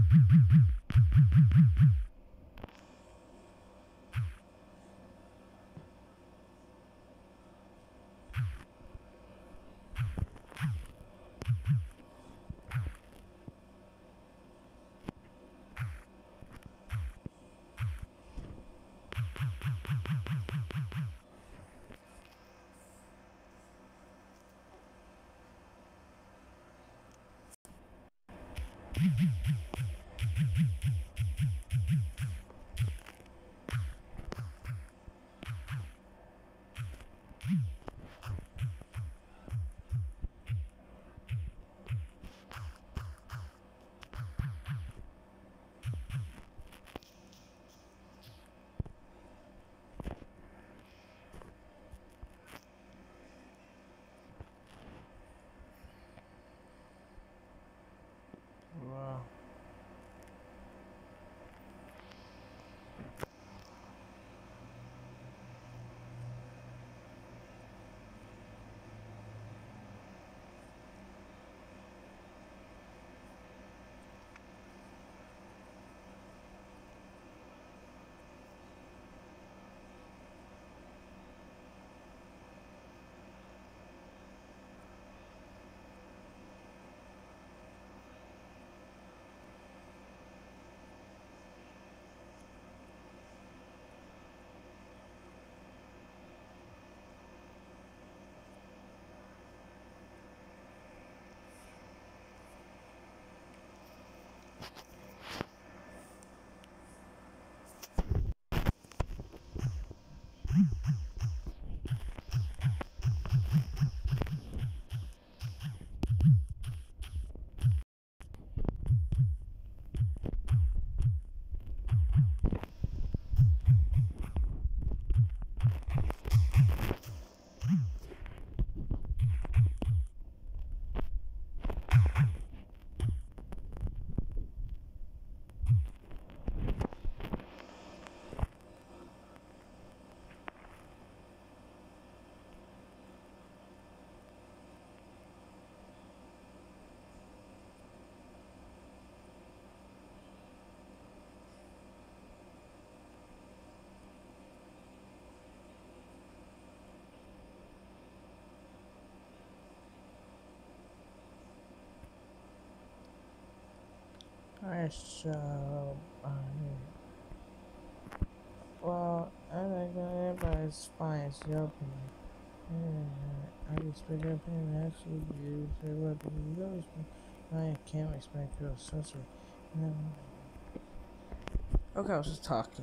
Wow. Nice job. Well, I think everybody's fine. It's your opinion. Yeah, I respect your opinion. Actually, you say what you do. I can't respect your sister. Okay, I was just talking.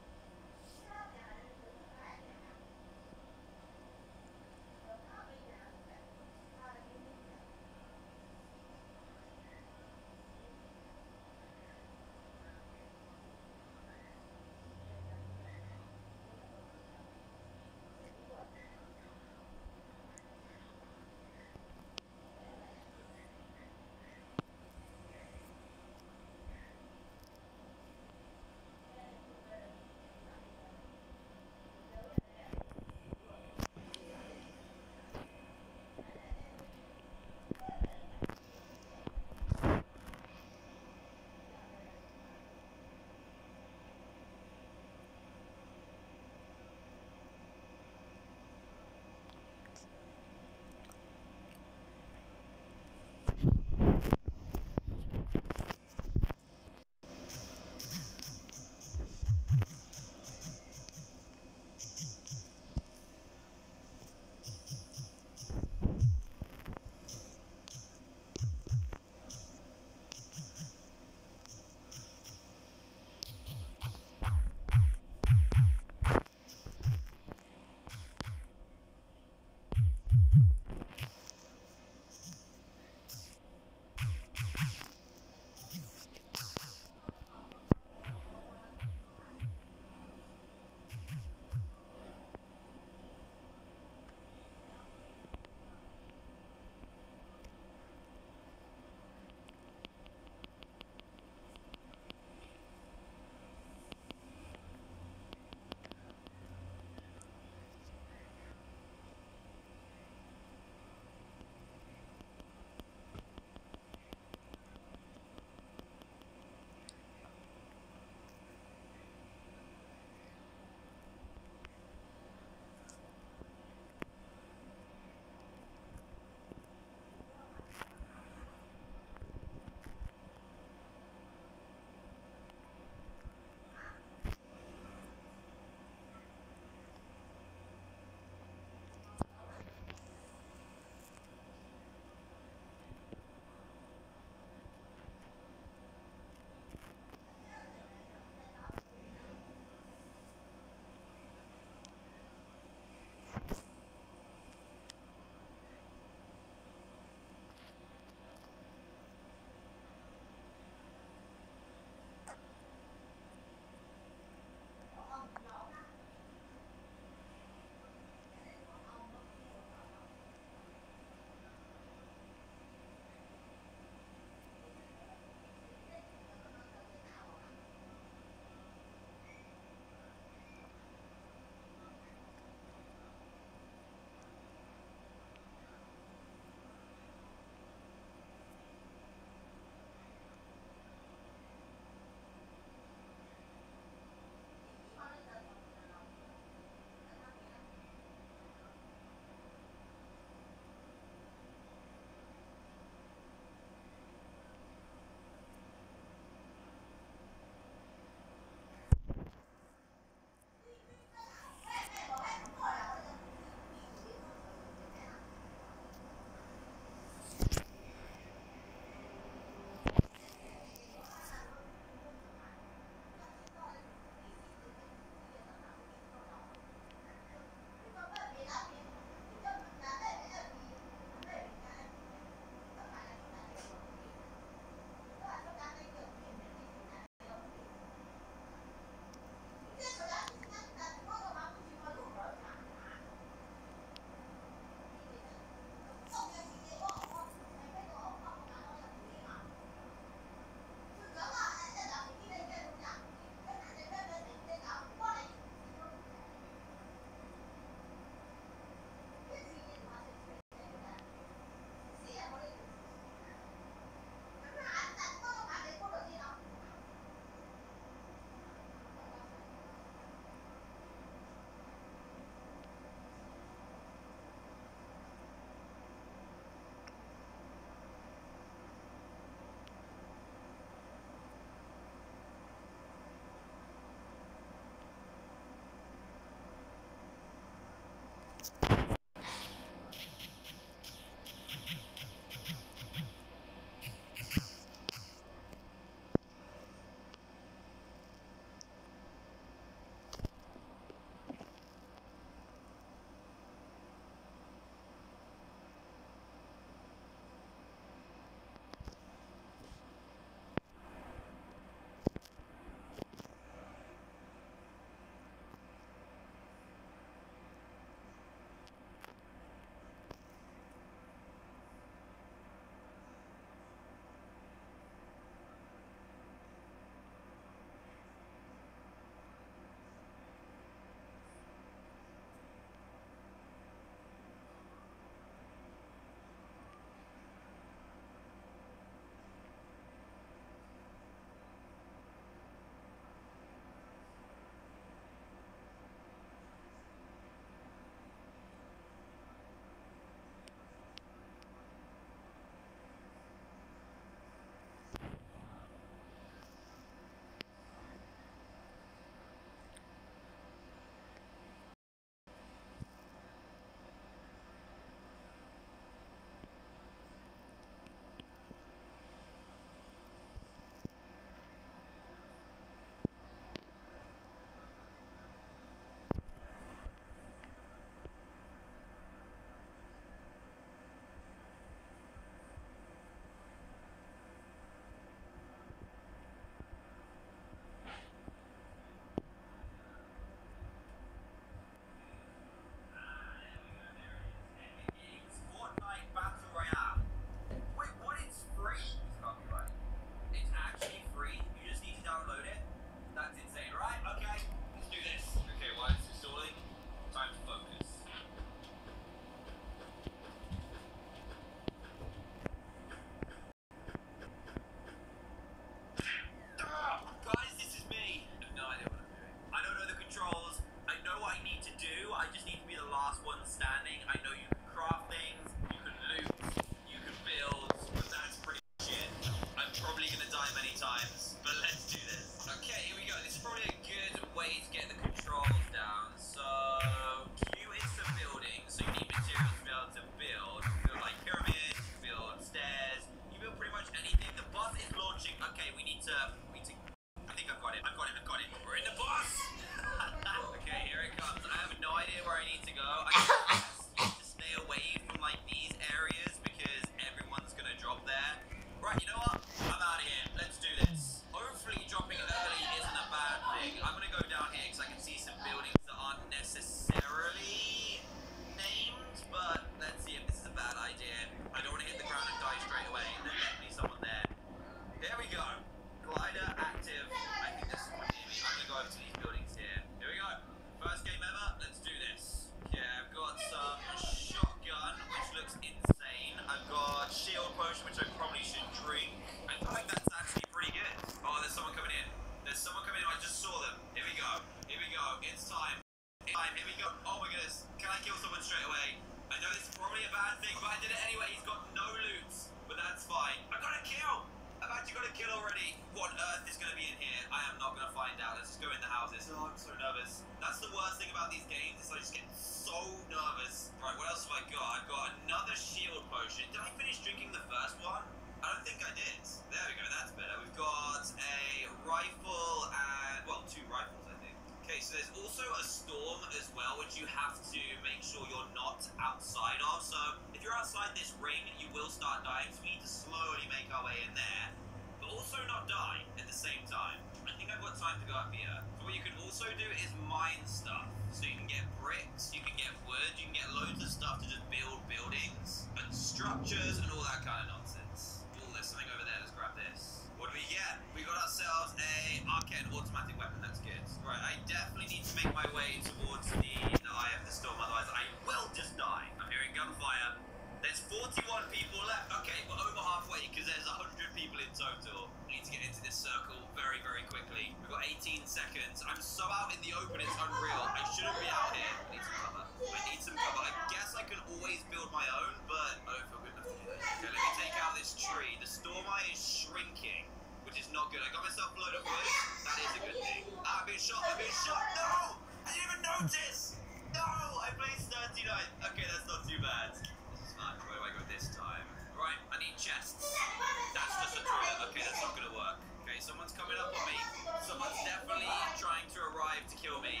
I did it anyway. He's got no loot, but that's fine. I got a kill. I've actually got a kill already. What on earth is going to be in here? I am not going to find out. Let's just go in the houses. Oh, I'm so nervous. That's the worst thing about these games is I just get so nervous. Right, what else have I got? I've got another shield potion. Did I finish drinking the first one? I don't think I did. There we go. That's better. We've got a rifle and, well, 2 rifles, I think. Okay, so there's also a storm as well, which you have to make sure you're not outside of. So if you're outside this ring, you will start dying. So we need to slowly make our way in there, but also not die at the same time. I think I've got time to go up here. So what you can also do is mine stuff. So you can get bricks, you can get wood, you can get loads of stuff to just build buildings and structures and all that kind of nonsense. Oh, there's something over there. Let's grab this. What do we get? We got ourselves a Arcane automatic weapon. That's good. Right, I definitely need to make my way towards the eye of the storm, otherwise I will just die. I'm hearing gunfire. There's 41 people left. Okay, we're over halfway because there's 100 people in total. We need to get into this circle very, very quickly. We've got 18 seconds. I'm so out in the open, it's unreal. I shouldn't be out here. I need some cover. I need some cover. I guess I can always build my own, but I don't feel good enough to do it. Okay, let me take out this tree. The storm eye is shrinking, which is not good. I got myself a load of wood. That is a good thing. I've been shot. I've been shot. No! I didn't even notice. No! I placed 39. Okay, that's not too bad. This is fine. Where do I go this time? Right, I need chests. That's just a toilet. Okay, that's not gonna work. Okay, someone's coming up on me. Someone's definitely trying to arrive to kill me.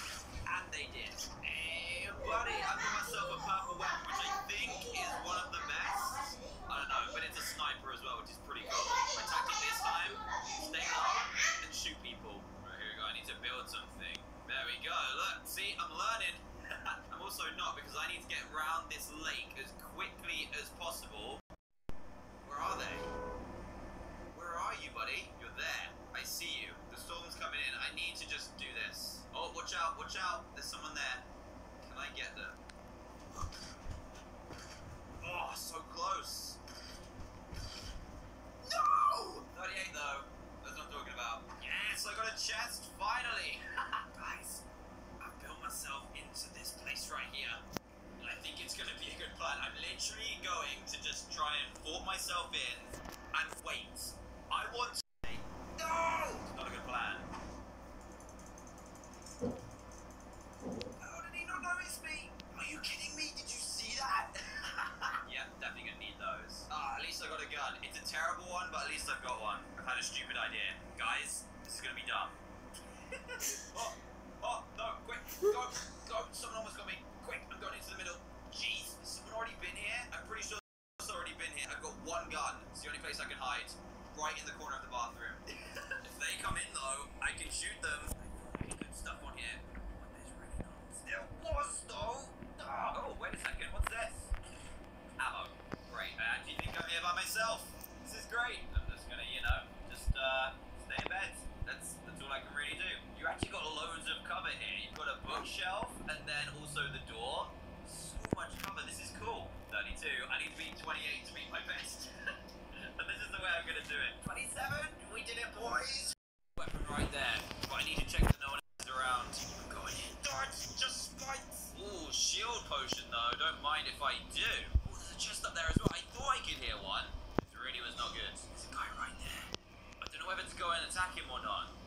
And they did. Hey, buddy, I got myself a purple weapon, which I think is one of the best. I don't know, but it's a sniper as well, which is pretty cool. My tactic this time, stay low and shoot people. Right, here we go. I need to build something. There we go. Look, see, I'm learning. I'm also not, because I need to get around this lake as quickly as possible. Where are they? Where are you, buddy? You're there. I see you. The storm's coming in. I need to just do this. Oh, watch out, watch out. There's someone there. Can I get them? Oh, so close. No! 38 though. That's what I'm talking about. Yes, I got a chest, finally. Guys, I've built myself into this place right here. And I think it's gonna be a good plan. I'm literally going to just try and fort myself in and wait. I want to... No! It's not a good plan. How did he not notice me? Are you kidding me? Did you see that? Yeah, definitely gonna need those. At least I got a gun. It's a terrible one, but at least I've got one. I've had a stupid idea. Guys, this is gonna be dumb. Oh, no, quick, go. Someone almost got me. Quick, I'm going into the middle. Jeez, has someone already been here? I'm pretty sure someone's already been here. I've got one gun. It's the only place I can hide. Right in the corner of the bathroom. If they come in though, I can shoot them. I can put stuff on here. But there's really not. There was though. Oh, wait a second. What's this? Ammo. Great. I actually think I'm here by myself. This is great. I'm just gonna, just stay in bed. That's all I can really do. You actually got loads of cover here. You've got a bookshelf and then also the door. So much cover. This is cool. 32. I need to beat 28 to beat my best. And this is the way I'm gonna do it. 27. We did it, boys. Weapon right there. But I need to check that no one is around. I'm going in. Darts, just spikes. Ooh, shield potion though. Don't mind if I do. Ooh, there's a chest up there as well. I thought I could hear one. It really was not good. There's a guy right there. I don't know whether to go and attack him or not.